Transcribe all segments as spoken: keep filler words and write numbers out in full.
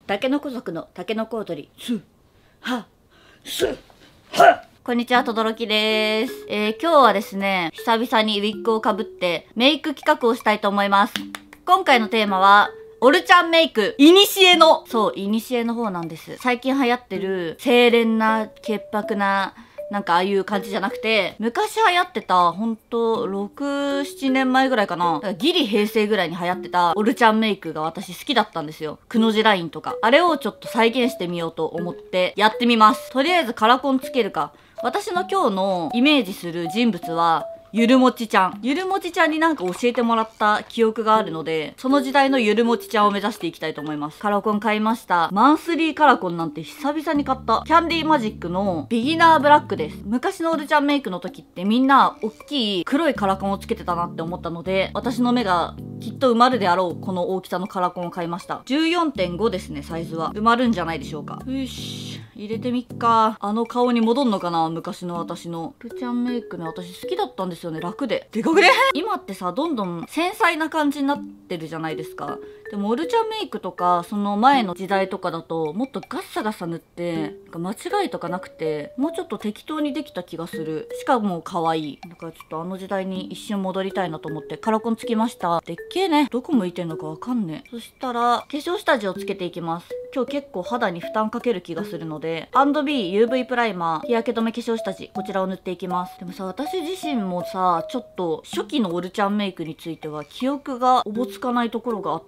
タケノコ族のタケノコ踊り。スハスハ。こんにちは、とどろきです。えー、今日はですね、久々にウィッグをかぶってメイク企画をしたいと思います。今回のテーマは、オルちゃんメイク。イニシエの。そう、イニシエの方なんです。最近流行ってる、清廉な、潔白な、なんかああいう感じじゃなくて、昔流行ってた、ほんと、ろく、ななねんまえぐらいかな。だからギリ平成ぐらいに流行ってた、オルちゃんメイクが私好きだったんですよ。くの字ラインとか。あれをちょっと再現してみようと思って、やってみます。とりあえずカラコンつけるか。私の今日のイメージする人物は、ゆるもちちゃん。ゆるもちちゃんになんか教えてもらった記憶があるので、その時代のゆるもちちゃんを目指していきたいと思います。カラコン買いました。マンスリーカラコンなんて久々に買った。キャンディーマジックのビギナーブラックです。昔のオルちゃんメイクの時ってみんな大きい黒いカラコンをつけてたなって思ったので、私の目がきっと埋まるであろうこの大きさのカラコンを買いました。じゅうよんてんご ですね、サイズは。埋まるんじゃないでしょうか。よし。入れてみっか。あの顔に戻んのかな、昔の私の。オルちゃんメイクね、私好きだったんですよね、楽で。でかくね今ってさ、どんどん繊細な感じになってるじゃないですか。でもオルちゃんメイクとか、その前の時代とかだと、もっとガッサガサ塗って、なんか間違いとかなくて、もうちょっと適当にできた気がする。しかも可愛い。だからちょっとあの時代に一瞬戻りたいなと思ってカラコンつきました。でっけえね。どこ向いてんのかわかんねえ。そしたら、化粧下地をつけていきます。今日結構肌に負担かける気がするので、アンドビー ユーブイ プライマー、日焼け止め化粧下地、こちらを塗っていきます。でもさ、私自身もさ、ちょっと初期のオルちゃんメイクについては記憶がおぼつかないところがあって、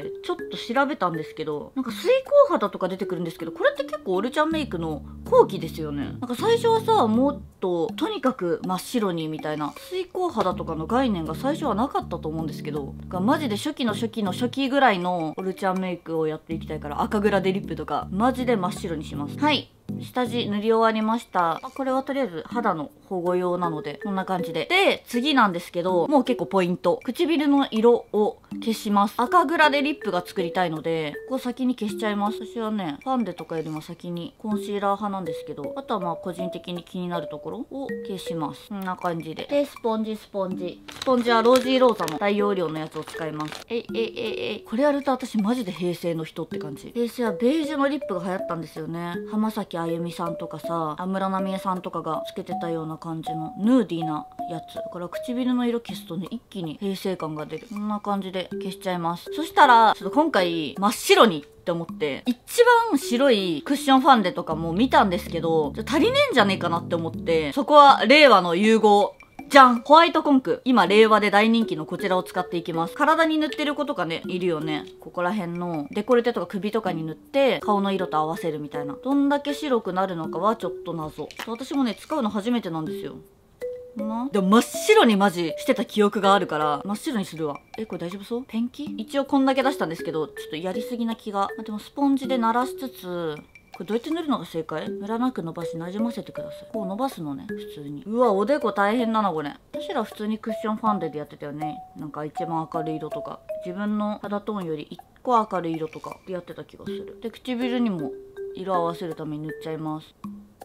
ちょっと調べたんですけど、なんか水光肌とか出てくるんですけど、これって結構オルちゃんメイクの後期ですよね。なんか最初はさ、もっととにかく真っ白にみたいな、水光肌とかの概念が最初はなかったと思うんですけど、だからマジで初期の初期の初期ぐらいのオルちゃんメイクをやっていきたいから、赤グラデリップとかマジで真っ白にします。はい、下地塗り終わりました。これはとりあえず肌の保護用なので、こんな感じで。で、次なんですけど、もう結構ポイント。唇の色を消します。赤グラでリップが作りたいので、ここ先に消しちゃいます。私はね、ファンデとかよりも先にコンシーラー派なんですけど、あとはまあ個人的に気になるところを消します。こんな感じで。で、スポンジスポンジ。スポンジはロージーローザの大容量のやつを使います。えいえいえいえい。これやると私マジで平成の人って感じ。平成はベージュのリップが流行ったんですよね。浜崎あゆみさんとかさ、安室奈美恵さんとかがつけてたような感じのヌーディーなやつ。だから唇の色消すとね、一気に平成感が出る。こんな感じで消しちゃいます。そしたら、ちょっと今回真っ白にって思って、一番白いクッションファンデとかも見たんですけど、足りねえんじゃねえかなって思って、そこは令和の融合。じゃん、ホワイトコンク。今令和で大人気のこちらを使っていきます。体に塗ってる子とかね、いるよね。ここら辺のデコルテとか首とかに塗って顔の色と合わせるみたいな。どんだけ白くなるのかはちょっと謎。私もね、使うの初めてなんですよ。なでも真っ白にマジしてた記憶があるから真っ白にするわ。え、これ大丈夫そう？ペンキ一応こんだけ出したんですけど、ちょっとやりすぎな気が。でもスポンジで慣らしつつ、これどうやって塗るのが正解？ムラなく伸ばし馴染ませてください。こう伸ばすのね、普通に。うわ、おでこ大変だな、これ。私ら普通にクッションファンデでやってたよね。なんか一番明るい色とか。自分の肌トーンよりいっこ明るい色とかでやってた気がする。で、唇にも色合わせるために塗っちゃいます。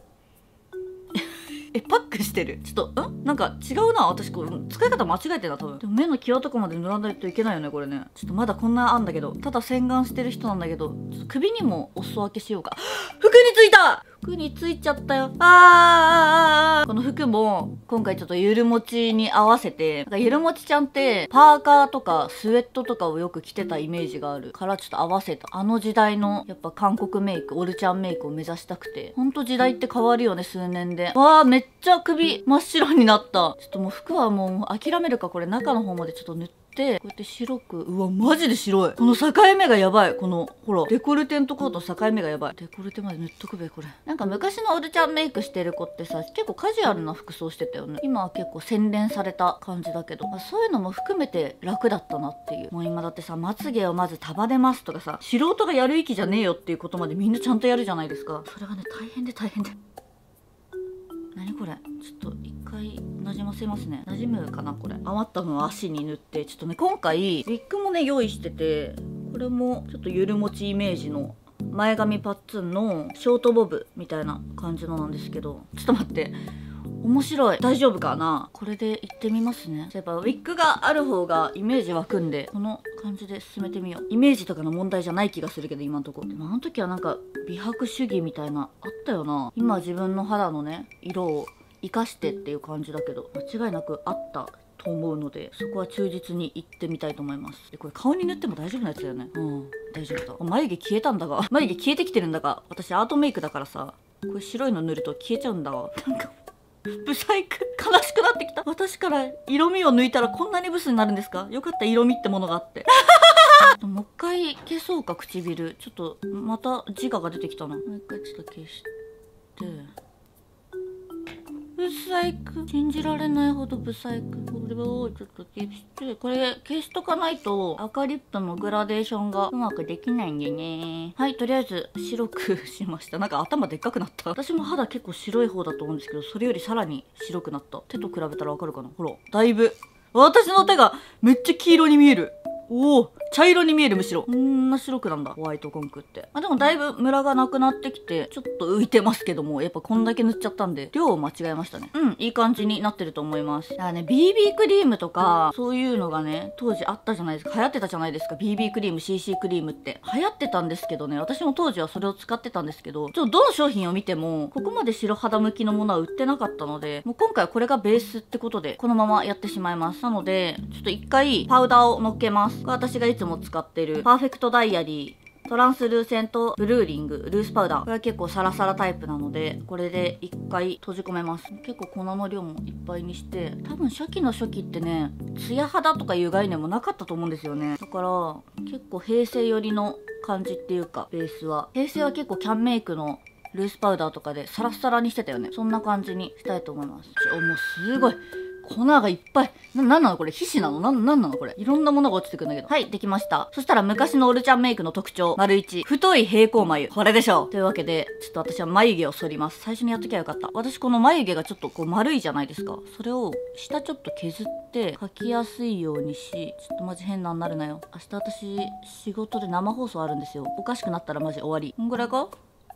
え、パックしてる。ちょっと、んなんか違うな。私、こう、使い方間違えてるな、多分。でも目の際とかまで塗らないといけないよね、これね。ちょっとまだこんなあんだけど。ただ洗顔してる人なんだけど、ちょっと首にもお裾分けしようか。服についた服についちゃったよ。あーこの服も、今回ちょっとゆるもちに合わせて、なんかゆるもちちゃんって、パーカーとかスウェットとかをよく着てたイメージがあるから、ちょっと合わせた。あの時代の、やっぱ韓国メイク、オルちゃんメイクを目指したくて。ほんと時代って変わるよね、数年で。わー、めっちゃ首真っ白になった。ちょっともう服はもう諦めるか、これ中の方までちょっと塗って、こうやって白く、うわ、マジで白い。この境目がやばい。この、ほら、デコルテんところと境目がやばい。デコルテまで塗っとくべ、これ。なんか昔のオルちゃんメイクしてる子ってさ、結構カジュアルな服装してたよね。今は結構洗練された感じだけど、まあ、そういうのも含めて楽だったなっていう。もう今だってさ、まつげをまず束ねますとかさ、素人がやる域じゃねえよっていうことまでみんなちゃんとやるじゃないですか。それがね、大変で大変で。何これ、ちょっと一回なじませますね。なじむかな、これ。余ったのを足に塗って、ちょっとね、今回ウィッグもね用意してて、これもちょっとゆるもちイメージの前髪パッツンのショートボブみたいな感じのなんですけど、ちょっと待って、 面白い。大丈夫かな。これでいってみますね。やっぱウィッグがある方がイメージ湧くんで、この感じで進めてみよう。イメージとかの問題じゃない気がするけど、今んとこ。でもあの時はなんか美白主義みたいなあったよな。今自分の肌のね色を生かしてっていう感じだけど、間違いなくあったと思うので、そこは忠実にいってみたいと思います。でこれ顔に塗っても大丈夫なやつだよね。うん大丈夫だ。眉毛消えたんだが眉毛消えてきてるんだが、私アートメイクだからさ、これ白いの塗ると消えちゃうんだわ。なんかブサイク悲しくなってきた。私から色味を抜いたらこんなにブスになるんですか。よかった色味ってものがあってもう一回消そうか。唇ちょっとまた自我が出てきたな。もう一回ちょっと消してブサイク、信じられないほどブサイク。これをちょっと消して、これ消しとかないと赤リップのグラデーションがうまくできないんでね。はい、とりあえず白くしました。なんか頭でっかくなった。私も肌結構白い方だと思うんですけど、それよりさらに白くなった。手と比べたらわかるかな。ほらだいぶ私の手がめっちゃ黄色に見える。おお茶色に見える。むしろこんな白くなんだホワイトコンクって。あでもだいぶムラがなくなってきてちょっと浮いてますけども、やっぱこんだけ塗っちゃったんで量を間違えましたね。うんいい感じになってると思います。だからね ビービー クリームとかそういうのがね当時あったじゃないですか。流行ってたじゃないですか。 ビービー クリーム シーシー クリームって流行ってたんですけどね、私も当時はそれを使ってたんですけど、ちょっとどの商品を見てもここまで白肌向きのものは売ってなかったので、もう今回はこれがベースってことでこのままやってしまいます。なのでちょっと一回パウダーをのっけます。これ私がいつも使ってるパーフェクトダイアリートランスルーセントブルーリングルースパウダー。これは結構サラサラタイプなので、これで一回閉じ込めます。結構粉の量もいっぱいにして、多分初期の初期ってねツヤ肌とかいう概念もなかったと思うんですよね。だから結構平成寄りの感じっていうか、ベースは平成は結構キャンメイクのルースパウダーとかでサラッサラにしてたよね。そんな感じにしたいと思います。おもうすごい粉がいっぱい。な、なんなのこれ皮脂なのなん、なんなのこれいろんなものが落ちてくるんだけど。はい、できました。そしたら昔のオルちゃんメイクの特徴。丸いち。太い平行眉。これでしょう。というわけで、ちょっと私は眉毛を剃ります。最初にやっときゃよかった。私この眉毛がちょっとこう丸いじゃないですか。それを下ちょっと削って描きやすいようにし、ちょっとマジ変なになるなよ。明日私仕事で生放送あるんですよ。おかしくなったらマジ終わり。こんぐらいか？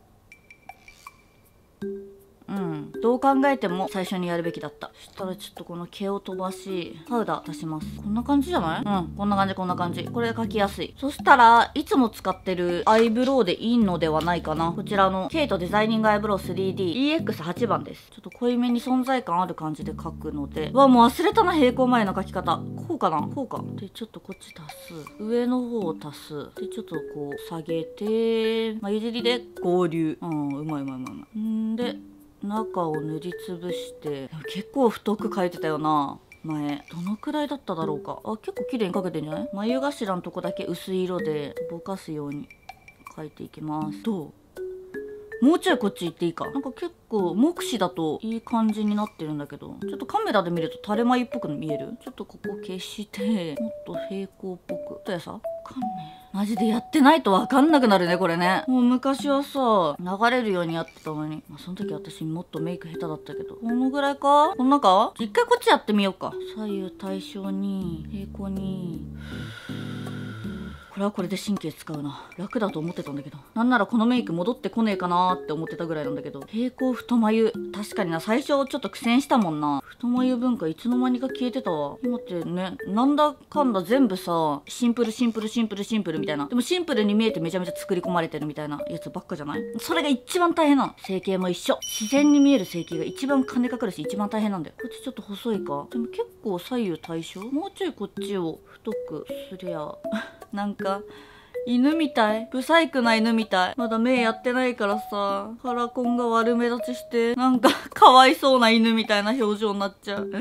うん、どう考えても最初にやるべきだった。そしたらちょっとこの毛を飛ばしパウダー足します。こんな感じじゃない？うんこんな感じこんな感じ。これ描きやすい。そしたらいつも使ってるアイブロウでいいのではないかな。こちらのケイトデザイニングアイブロウ スリーディーイーエックスはち 番です。ちょっと濃いめに存在感ある感じで描くので、うわもう忘れたな。平行眉の描き方こうかな。こうかでちょっとこっち足す。上の方を足す。でちょっとこう下げて眉尻で合流。うんうまいうまいうまいうまい。んで中を塗りつぶして、結構太く描いてたよな前。どのくらいだっただろうか。あ結構綺麗に描けてんじゃない？眉頭のとこだけ薄い色でぼかすように描いていきます。どう？もうちょいこっち行っていいか。なんか結構目視だといい感じになってるんだけど、ちょっとカメラで見ると垂れ眉っぽく見える。ちょっとここ消してもっと平行っぽく。どうやさわかんねえ。マジでやってないとわかんなくなるねこれね。もう昔はさ流れるようにやってたのに、まあ、その時私もっとメイク下手だったけど、このぐらいかこんなか。一回こっちやってみようか。左右対称に平行に。これはこれで神経使うな。楽だと思ってたんだけど、なんならこのメイク戻ってこねえかなーって思ってたぐらいなんだけど。平行太眉確かにな。最初ちょっと苦戦したもんな。太眉文化いつの間にか消えてたわ。今ってねなんだかんだ全部さシンプルシンプルシンプルシンプルみたいな。でもシンプルに見えてめちゃめちゃ作り込まれてるみたいなやつばっかじゃない？それが一番大変なの。整形も一緒。自然に見える整形が一番金かかるし一番大変なんだよ。こっちちょっと細いか。でも結構左右対称。もうちょいこっちを太くすりゃなんか犬みたい。ブサイクな犬みたい。まだ目やってないからさカラコンが悪目立ちしてなんかかわいそうな犬みたいな表情になっちゃう。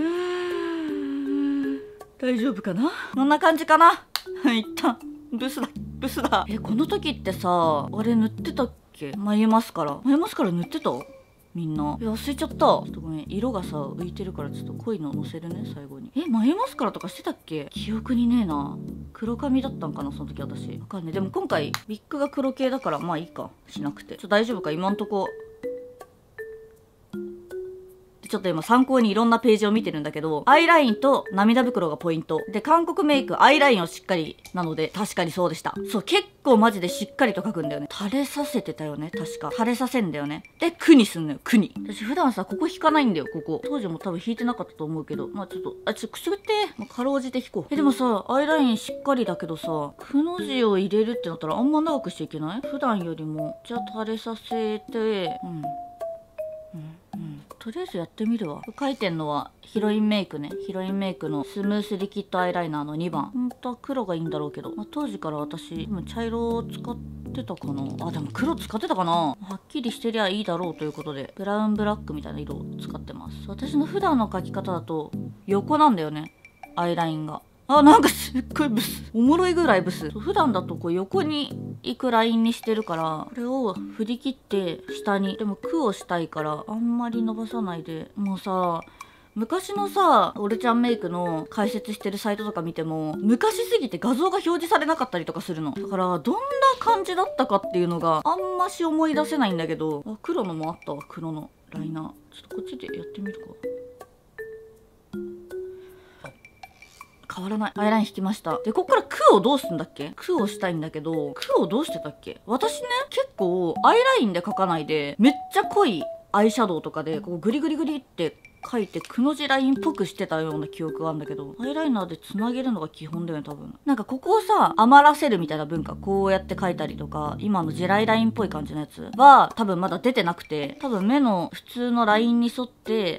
大丈夫かな。こんな感じかな。一旦ブスだブスだ。えこの時ってさあれ塗ってたっけ？眉マスカラ眉マスカラ塗ってた？みんな。え忘れちゃった。ちょっとごめん色がさ浮いてるからちょっと濃いののせるね最後に。え眉マスカラとかしてたっけ？記憶にねえな。黒髪だったんかなその時私。わかんねえ。でも今回ウィッグが黒系だからまあいいかしなくて。ちょっと大丈夫か今んとこ。ちちょっと今参考にいろんなページを見てるんだけど、アイラインと涙袋がポイント。で、韓国メイク、アイラインをしっかりなので、確かにそうでした。そう、結構マジでしっかりと描くんだよね。垂れさせてたよね、確か。垂れさせんだよね。で、クにすんのよ、クに。私普段さ、ここ引かないんだよ、ここ。当時も多分引いてなかったと思うけど、まあちょっと、あ、ちょっとくすぐって、まあ、かろうじて引こう。え、でもさ、アイラインしっかりだけどさ、くの字を入れるってなったらあんま長くしちゃいけない？普段よりも。じゃあ垂れさせて、うん。うんうん、とりあえずやってみるわ。書いてんのはヒロインメイクね。ヒロインメイクのスムースリキッドアイライナーのにばん。本当は黒がいいんだろうけど、まあ、当時から私今茶色を使ってたかな。あ、でも黒使ってたかな。はっきりしてりゃいいだろうということで、ブラウンブラックみたいな色を使ってます。私の普段の描き方だと横なんだよね、アイラインが。あ、なんかすっごいブス。おもろいぐらいブス。普段だとこう横に行くラインにしてるから、これを振り切って下に。でも句をしたいからあんまり伸ばさないで。もうさ、昔のさ、オルちゃんメイクの解説してるサイトとか見ても、昔すぎて画像が表示されなかったりとかするの。だから、どんな感じだったかっていうのがあんまし思い出せないんだけど、あ、黒のもあったわ、黒のライナー。ちょっとこっちでやってみるか。変わらない。アイライン引きました。で、こっから句をどうすんだっけ？句をしたいんだけど、句をどうしてたっけ？私ね、結構アイラインで描かないで、めっちゃ濃いアイシャドウとかで、こうグリグリグリって描いて、くの字ラインっぽくしてたような記憶があるんだけど、アイライナーで繋げるのが基本だよね、多分。なんかここをさ、余らせるみたいな文化、こうやって描いたりとか、今の地雷ラインっぽい感じのやつは、多分まだ出てなくて、多分目の普通のラインに沿って、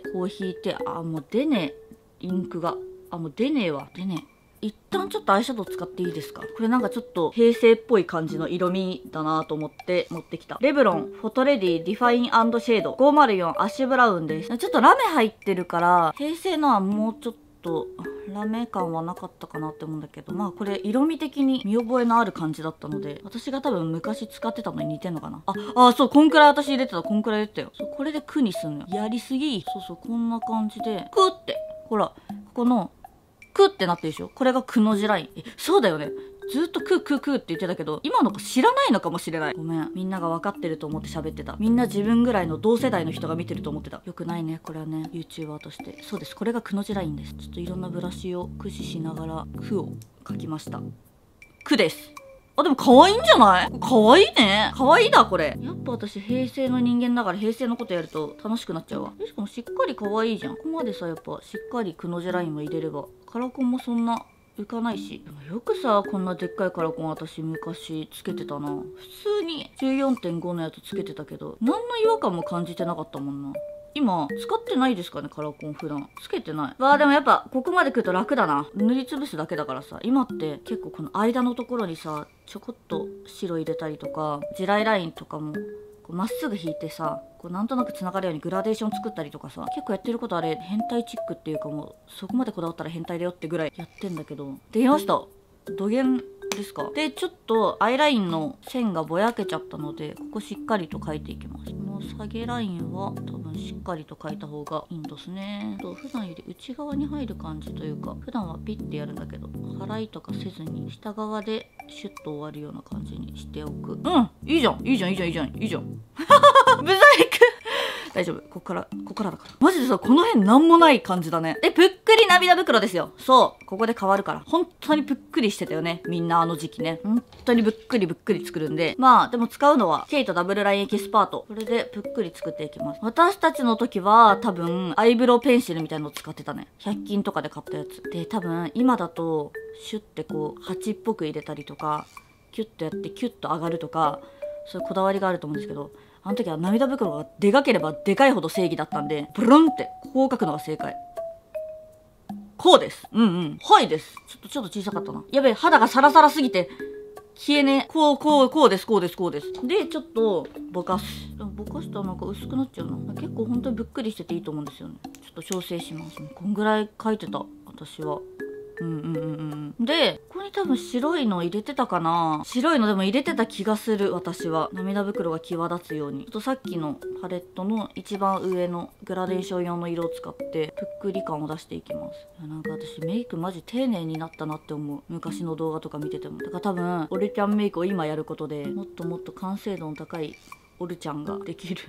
こう引いて、あ、もう出ねえ、インクが。あ、もう出ねえわ。出ねえ。一旦ちょっとアイシャドウ使っていいですか？これなんかちょっと平成っぽい感じの色味だなと思って持ってきた。レブロン、フォトレディ、ディファイン&シェード。ごまるよん、アッシュブラウンです。ちょっとラメ入ってるから、平成のはもうちょっと、ラメ感はなかったかなって思うんだけど、まあこれ色味的に見覚えのある感じだったので、私が多分昔使ってたのに似てんのかな。あ、あ、そう、こんくらい私入れてた、こんくらい入れてたよ。そう、これで句にすんのよ。やりすぎ。そうそう、こんな感じで、くって、ほら、ここの、くってなってるでしょ。これがくの字ライン。え、そうだよね。ずっとくくくって言ってたけど、今の子知らないのかもしれない。ごめん。みんなが分かってると思って喋ってた。みんな自分ぐらいの同世代の人が見てると思ってた。よくないね。これはね、YouTuber として。そうです。これがくの字ラインです。ちょっといろんなブラシを駆使しながら、くを描きました。くです。あ、でも可愛いんじゃない？可愛いね。可愛いだ、これ。やっぱ私、平成の人間だから平成のことやると楽しくなっちゃうわ。しかもしっかり可愛いじゃん。ここまでさ、やっぱしっかりくの字ラインを入れれば、カラコンもそんな浮かないし。でもよくさ、こんなでっかいカラコン私昔つけてたな。普通に じゅうよんてんご のやつつけてたけど、何の違和感も感じてなかったもんな。今、使ってないですかね、カラコン普段。つけてない。わあ、でもやっぱ、ここまで来ると楽だな。塗りつぶすだけだからさ。今って結構この間のところにさ、ちょこっと白入れたりとか、地雷ラインとかも、まっすぐ引いてさ、こうなんとなく繋がるようにグラデーション作ったりとかさ、結構やってることあれ、変態チックっていうかもう、そこまでこだわったら変態だよってぐらいやってんだけど。できました。土下ですか？で、ちょっとアイラインの線がぼやけちゃったので、ここしっかりと描いていきます。この下げラインは多分しっかりと描いた方がいいんですね。と普段より内側に入る感じというか、普段はピッてやるんだけど、払いとかせずに下側でシュッと終わるような感じにしておく。うん、いいじゃんいいじゃんいいじゃんいいじゃんいいじゃんブザイク大丈夫。ここから、ここからだから。マジでさ、この辺なんもない感じだね。で、ぷっくり涙袋ですよ。そう。ここで変わるから。本当にぷっくりしてたよね。みんなあの時期ね。本当にぶっくりぶっくり作るんで。まあ、でも使うのは、ケイトダブルラインエキスパート。これでぷっくり作っていきます。私たちの時は、多分、アイブロウペンシルみたいなのを使ってたね。ひゃく均とかで買ったやつ。で、多分、今だと、シュッてこう、鉢っぽく入れたりとか、キュッとやってキュッと上がるとか、そういうこだわりがあると思うんですけど、あの時は涙袋がでかければでかいほど正義だったんで、ブルンってこう書くのが正解。こうです。うんうん。はいです。ちょっとちょっと小さかったな。やべえ、肌がサラサラすぎて消えねえ。こうこうこうですこうですこうです。で、ちょっとぼかす。ぼかしたらなんか薄くなっちゃうな。結構ほんとにぶっくりしてていいと思うんですよね。ちょっと調整します。こんぐらい書いてた、私は。うんうんうんうん。で、ここに多分白いの入れてたかな。白いのでも入れてた気がする、私は。涙袋が際立つように。ちょっとさっきのパレットの一番上のグラデーション用の色を使って、ぷっくり感を出していきます。いや、なんか私メイクマジ丁寧になったなって思う。昔の動画とか見てても。だから多分、オルちゃんメイクを今やることで、もっともっと完成度の高いオルちゃんができる。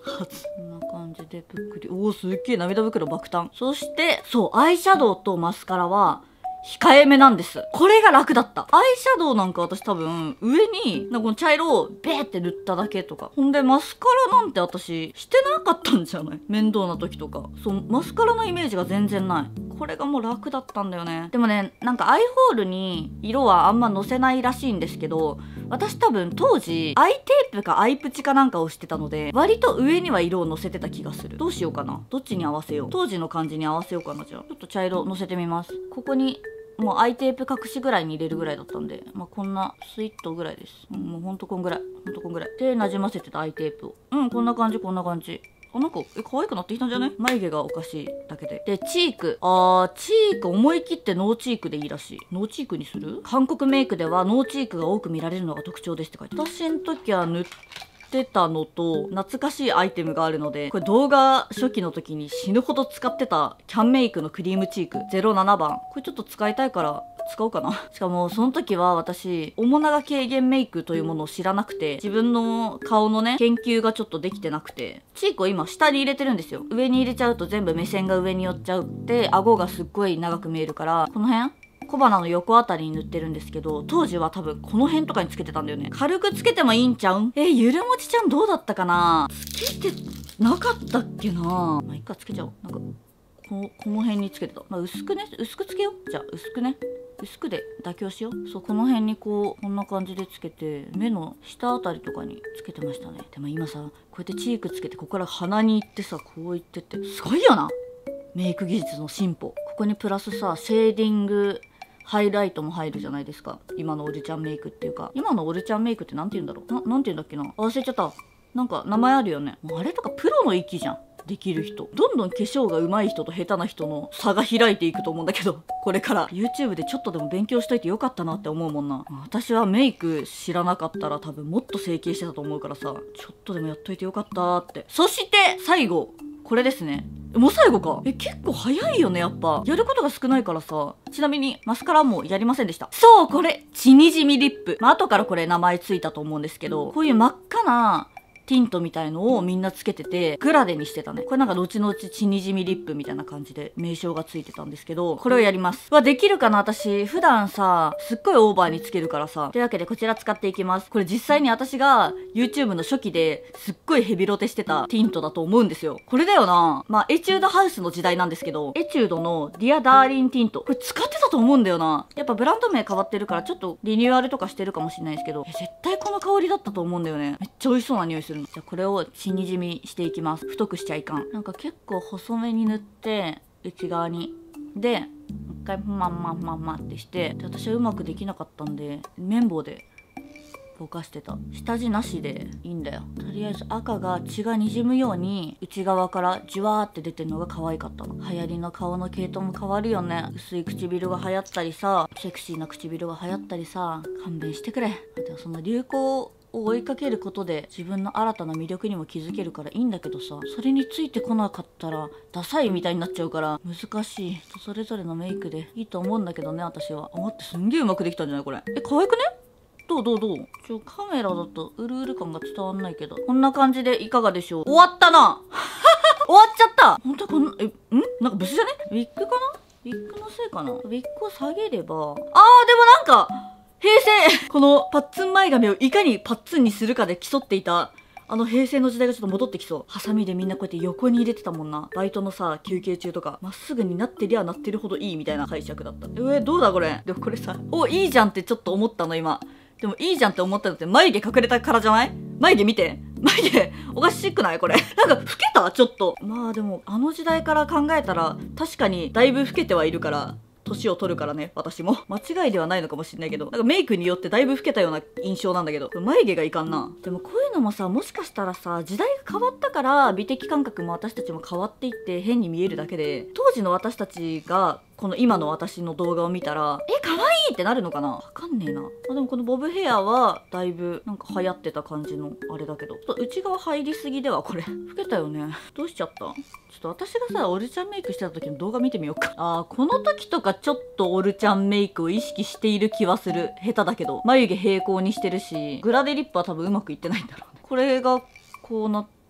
はず。こんな感じでぷっくり。おお、すっげえ涙袋爆誕。そして、そう、アイシャドウとマスカラは、控えめなんです。これが楽だった。アイシャドウなんか私多分、上に、なんかこの茶色をベーって塗っただけとか。ほんで、マスカラなんて私、してなかったんじゃない？面倒な時とか。そう、マスカラのイメージが全然ない。これがもう楽だったんだよね。でもね、なんかアイホールに色はあんまのせないらしいんですけど、私多分当時、アイテープかアイプチかなんかをしてたので、割と上には色をのせてた気がする。どうしようかな。どっちに合わせよう。当時の感じに合わせようかな。じゃあ、ちょっと茶色のせてみます。ここに、もうアイテープ隠しぐらいに入れるぐらいだったんで、まあ、こんなスイットぐらいです。うん、もうほんとこんぐらい。ほんとこんぐらい。で、馴染ませてたアイテープを。うん、こんな感じ、こんな感じ。あ、なんか、え、可愛くなってきたんじゃない？眉毛がおかしいだけで。で、チーク。あー、チーク思い切ってノーチークでいいらしい。ノーチークにする？韓国メイクではノーチークが多く見られるのが特徴ですって書いてある。私の時は塗ってたのと、懐かしいアイテムがあるので、これ動画初期の時に死ぬほど使ってたキャンメイクのクリームチークゼロななばん。これちょっと使いたいから、使おうかな。しかも、その時は私、面長軽減メイクというものを知らなくて、自分の顔のね、研究がちょっとできてなくて、チークを今下に入れてるんですよ。上に入れちゃうと全部目線が上に寄っちゃうって、顎がすっごい長く見えるから、この辺小鼻の横あたりに塗ってるんですけど、当時は多分この辺とかにつけてたんだよね。軽くつけてもいいんちゃうん？え、ゆるもちちゃんどうだったかな？つけてなかったっけな？まあ、いっか、つけちゃおう。なんか、この、この辺につけてた。まあ、薄くね、薄くつけよう。じゃあ、薄くね。薄くで妥協しよう。そう、この辺にこうこんな感じでつけて、目の下あたりとかにつけてましたね。でも今さ、こうやってチークつけてここから鼻に行ってさ、こういってってすごいよな、メイク技術の進歩。ここにプラスさ、シェーディングハイライトも入るじゃないですか。今のおじちゃんメイクっていうか、今のおじちゃんメイクってなんて言うんだろう。な、なんて言うんだっけな、忘れちゃった。なんか名前あるよね。もうあれとかプロの域じゃん。できる人、どんどん化粧が上手い人と下手な人の差が開いていくと思うんだけど、これから YouTube でちょっとでも勉強しといてよかったなって思うもんな。私はメイク知らなかったら多分もっと整形してたと思うからさ、ちょっとでもやっといてよかったって。そして最後、これですね。もう最後か。え、結構早いよね、やっぱ。やることが少ないからさ。ちなみに、マスカラもやりませんでした。そう、これ、血にじみリップ。まあ、後からこれ名前ついたと思うんですけど、こういう真っ赤な、ティントみたいのをみんなつけてて、グラデにしてたね。これなんか後々血にじみリップみたいな感じで名称がついてたんですけど、これをやります。はできるかな？私、普段さ、すっごいオーバーにつけるからさ。というわけでこちら使っていきます。これ実際に私が YouTube の初期ですっごいヘビロテしてたティントだと思うんですよ。これだよな。まあ、エチュードハウスの時代なんですけど、エチュードのディアダーリンティント。これ使ってたと思うんだよな。やっぱブランド名変わってるからちょっとリニューアルとかしてるかもしれないですけど、絶対この香りだったと思うんだよね。めっちゃ美味しそうな匂いするの。じゃあこれを血にじみしていきます。太くしちゃいかん。なんか結構細めに塗って、内側に。で、一回まんまんまんまってして、で私はうまくできなかったんで、綿棒でぼかしてた。下地なしでいいんだよ。とりあえず赤が血がにじむように内側からじわーって出てるのが可愛かったの。流行りの顔の系統も変わるよね。薄い唇が流行ったりさ、セクシーな唇が流行ったりさ、勘弁してくれ。でもその流行を追いかけることで自分の新たな魅力にも気づけるからいいんだけどさ、それについてこなかったらダサいみたいになっちゃうから難しい。人それぞれのメイクでいいと思うんだけどね、私は。あ、待って、すんげえうまくできたんじゃないこれ。え、可愛くね？どうどうどう？ちょ、カメラだとうるうる感が伝わんないけど、こんな感じでいかがでしょう？終わったな終わっちゃった。ほんとこんな、え、んなんかブスじゃね？ウィッグかな？ウィッグのせいかな？ウィッグを下げれば、あー、でもなんか平成このパッツン前髪をいかにパッツンにするかで競っていたあの平成の時代がちょっと戻ってきそう。ハサミでみんなこうやって横に入れてたもんな。バイトのさ、休憩中とか、まっすぐになってりゃなってるほどいいみたいな解釈だった。えー、どうだこれ。でもこれさ、お、いいじゃんってちょっと思ったの今。でもいいじゃんって思ったのって眉毛隠れたからじゃない？眉毛見て。眉毛、おかしくないこれ。なんか老けた？ちょっと。まあでも、あの時代から考えたら、確かにだいぶ老けてはいるから、年を取るからね、私も。間違いではないのかもしれないけど、なんかメイクによってだいぶ老けたような印象なんだけど、眉毛がいかんな。でもこういうのもさ、もしかしたらさ、時代が変わったから、美的感覚も私たちも変わっていって変に見えるだけで、当時の私たちが、この今の私の動画を見たら、え、可愛いってなるのかな？わかんねえな。あ、でもこのボブヘアは、だいぶ、なんか流行ってた感じの、あれだけど。ちょっと内側入りすぎでは、これ。老けたよね。どうしちゃった？ちょっと私がさ、オルちゃんメイクしてた時の動画見てみようか。あー、この時とかちょっとオルちゃんメイクを意識している気はする。下手だけど。眉毛平行にしてるし、グラデリップは多分うまくいってないんだろうね。これが、こうなっ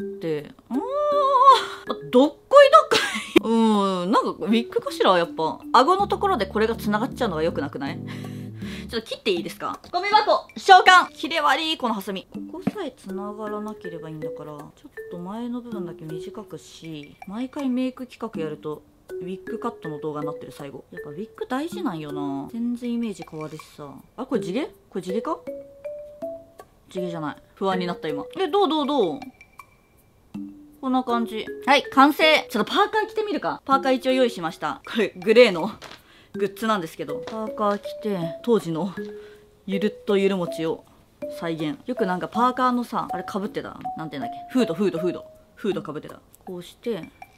て、あー、どっこいどっこい。うん、なんかウィッグかしらやっぱ。顎のところでこれが繋がっちゃうのが良くなくない？ちょっと切っていいですか？ゴミ箱召喚。切れ悪いこのハサミ。ここさえ繋がらなければいいんだから、ちょっと前の部分だけ短くし、毎回メイク企画やるとウィッグカットの動画になってる。最後やっぱウィッグ大事なんよな。全然イメージ変わるしさ。あ、これ地毛？これ地毛か？地毛じゃない。不安になった今。え、どうどうどう？こんな感じ。はい、完成。ちょっとパーカー着てみるか。パーカー一応用意しました。これグレーのグッズなんですけど、パーカー着て当時のゆるっとゆるもちを再現。よくなんかパーカーのさ、あれかぶってた、なんていうんだっけ、フードフードフードフードかぶってた。こうして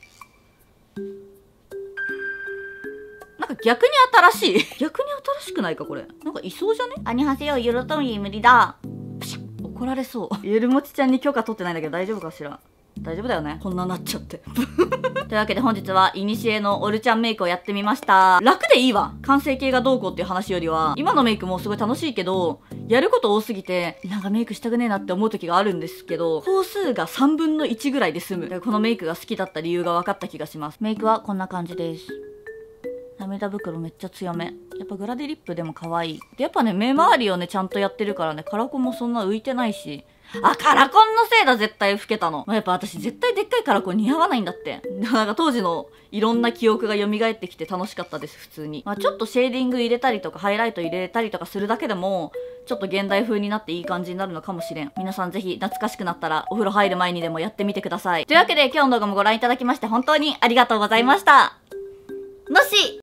なんか逆に新しい逆に新しくないかこれ。なんかいそうじゃね？アニハセヨゆるとみ無理だ。プシュッ、怒られそう。ゆるもちちゃんに許可取ってないんだけど大丈夫かしら。大丈夫だよね、こんななっちゃってというわけで本日はイニシエのオルちゃんメイクをやってみました。楽でいいわ。完成形がどうこうっていう話よりは、今のメイクもすごい楽しいけど、やること多すぎてなんかメイクしたくねえなって思う時があるんですけど、工数がさんぶんのいちぐらいで済む。このメイクが好きだった理由が分かった気がします。メイクはこんな感じです。涙袋めっちゃ強め。やっぱグラデリップでも可愛い。でやっぱね、目周りをねちゃんとやってるからね、カラコンもそんな浮いてないし。あ、カラコンのせいだ、絶対老けたの。まあ、やっぱ私絶対でっかいカラコン似合わないんだって。なんか当時のいろんな記憶が蘇ってきて楽しかったです、普通に。まあちょっとシェーディング入れたりとかハイライト入れたりとかするだけでも、ちょっと現代風になっていい感じになるのかもしれん。皆さんぜひ懐かしくなったらお風呂入る前にでもやってみてください。というわけで今日の動画もご覧いただきまして本当にありがとうございました。のし